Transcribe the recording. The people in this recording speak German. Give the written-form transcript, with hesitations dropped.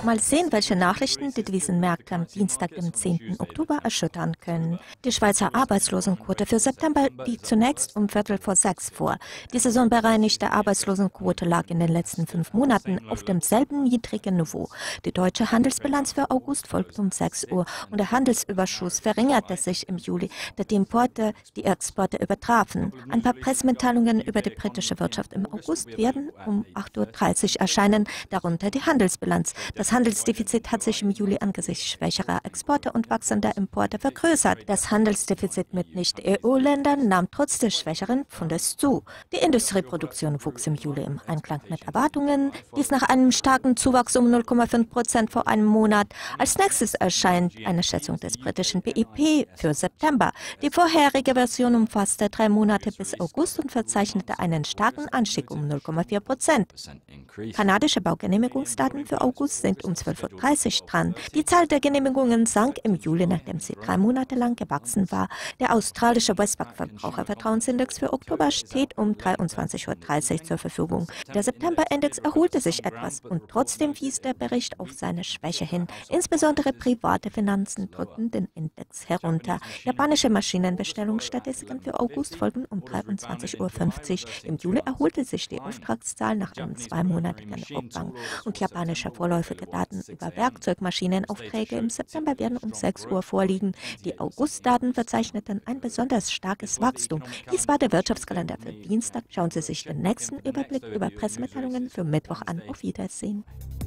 Mal sehen, welche Nachrichten die Devisenmärkte am Dienstag, dem 10. Oktober, erschüttern können. Die Schweizer Arbeitslosenquote für September liegt zunächst um Viertel vor 6 vor. Die saisonbereinigte Arbeitslosenquote lag in den letzten 5 Monaten auf demselben niedrigen Niveau. Die deutsche Handelsbilanz für August folgt um 6 Uhr und der Handelsüberschuss verringerte sich im Juli, da die Importe die Exporte übertrafen. Ein paar Pressemitteilungen über die britische Wirtschaft im August werden um 8:30 Uhr erscheinen, darunter die Handelsbilanz. Das Handelsdefizit hat sich im Juli angesichts schwächerer Exporte und wachsender Importe vergrößert. Das Handelsdefizit mit Nicht-EU-Ländern nahm trotz des schwächeren Pfundes zu. Die Industrieproduktion wuchs im Juli im Einklang mit Erwartungen, dies nach einem starken Zuwachs um 0,5% vor einem Monat. Als nächstes erscheint eine Schätzung des britischen BIP für September. Die vorherige Version umfasste 3 Monate bis August und verzeichnete einen starken Anstieg um 0,4%. Kanadische Baugenehmigungsdaten für August sind um 12:30 Uhr dran. Die Zahl der Genehmigungen sank im Juli, nachdem sie 3 Monate lang gewachsen war. Der australische Westpac-Verbrauchervertrauensindex für Oktober steht um 23:30 Uhr zur Verfügung. Der September-Index erholte sich etwas und trotzdem wies der Bericht auf seine Schwäche hin. Insbesondere private Finanzen drückten den Index herunter. Japanische Maschinenbestellungsstatistiken für August folgen um 23:50 Uhr. Im Juli erholte sich die Auftragszahl nach einem 2-monatigen Rückgang. Und japanische vorläufige Daten über Werkzeugmaschinenaufträge im September werden um 6 Uhr vorliegen. Die Augustdaten verzeichneten ein besonders starkes Wachstum. Dies war der Wirtschaftskalender für Dienstag. Schauen Sie sich den nächsten Überblick über Pressemitteilungen für Mittwoch an. Auf Wiedersehen.